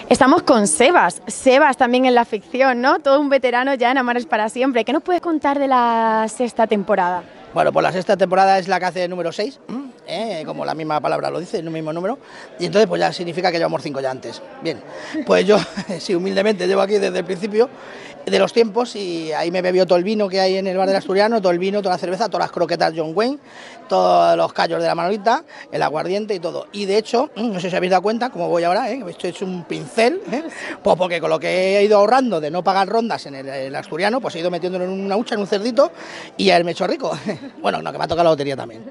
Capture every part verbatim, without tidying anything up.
Estamos con Sebas, Sebas también en la ficción, ¿no? Todo un veterano ya en Amar es para siempre. ¿Qué nos puedes contar de la sexta temporada? Bueno, pues la sexta temporada es la que hace número seis, ¿eh? Como la misma palabra lo dice, el mismo número, y entonces pues ya significa que llevamos cinco ya antes. Bien, pues yo, sí, humildemente llevo aquí desde el principio de los tiempos y ahí me bebió todo el vino que hay en el bar del Asturiano, todo el vino, toda la cerveza, todas las croquetas John Wayne, todos los callos de la Manolita, el aguardiente y todo. Y de hecho, no sé si habéis dado cuenta, como voy ahora, ¿eh? Esto es un pincel, ¿eh? Pues porque con lo que he ido ahorrando de no pagar rondas en el, el Asturiano, pues he ido metiéndolo en una hucha, en un cerdito, y a él me he hecho rico. Bueno, no, que me ha tocado la lotería también.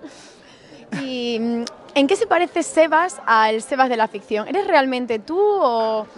¿Y en qué se parece Sebas al Sebas de la ficción? ¿Eres realmente tú o...?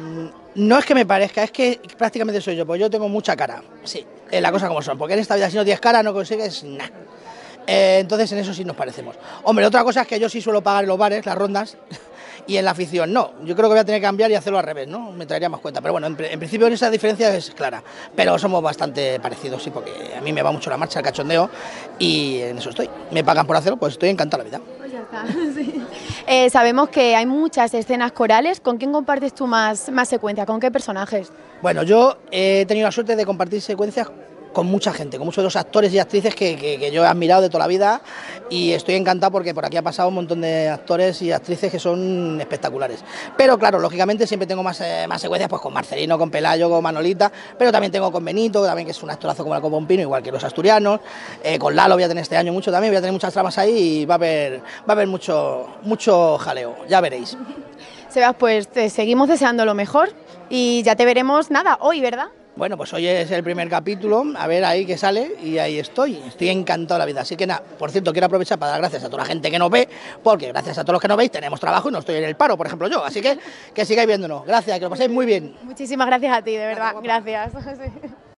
No es que me parezca, es que prácticamente soy yo, pues yo tengo mucha cara, sí, eh, la cosa como son, porque en esta vida si no tienes cara no consigues nada. Eh, entonces en eso sí nos parecemos. Hombre, otra cosa es que yo sí suelo pagar en los bares, las rondas, y en la afición no. Yo creo que voy a tener que cambiar y hacerlo al revés, ¿no? Me traería más cuenta. Pero bueno, en, en principio en esa diferencia es clara. Pero somos bastante parecidos, sí, porque a mí me va mucho la marcha, el cachondeo, y en eso estoy. Me pagan por hacerlo, pues estoy encantado de la vida. Pues ya está, sí. Eh, sabemos que hay muchas escenas corales. ¿Con quién compartes tú más, más secuencia? ¿Con qué personajes? Bueno, yo he tenido la suerte de compartir secuencias con mucha gente, con muchos de los actores y actrices que, que, que yo he admirado de toda la vida y estoy encantado porque por aquí ha pasado un montón de actores y actrices que son espectaculares. Pero claro, lógicamente siempre tengo más, eh, más secuencias pues con Marcelino, con Pelayo, con Manolita, pero también tengo con Benito, también que es un actorazo como el Copa un Pino, igual que los asturianos, eh, con Lalo voy a tener este año mucho también, voy a tener muchas tramas ahí y va a haber, va a haber mucho, mucho jaleo, ya veréis. Sebas, pues te seguimos deseando lo mejor y ya te veremos, nada, hoy, ¿verdad? Bueno, pues hoy es el primer capítulo, a ver ahí que sale y ahí estoy, estoy encantado de la vida. Así que nada, por cierto, quiero aprovechar para dar gracias a toda la gente que nos ve, porque gracias a todos los que nos veis tenemos trabajo y no estoy en el paro, por ejemplo yo. Así que que sigáis viéndonos. Gracias, que lo paséis muy bien. Muchísimas gracias a ti, de verdad, gracias. Sí.